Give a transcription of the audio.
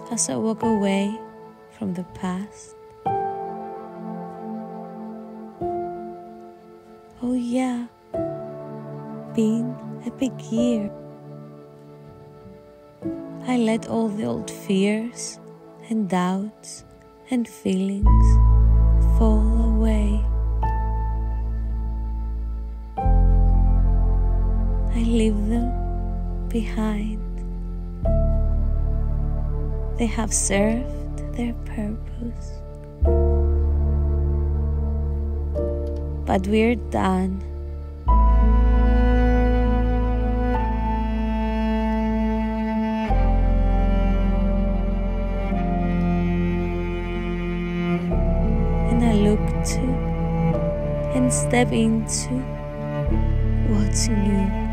as I walk away from the past. Oh yeah, been a big year. I let all the old fears and doubts and feelings fall away. I leave them behind. They have served their purpose. But we're done. And I look to and step into what's new.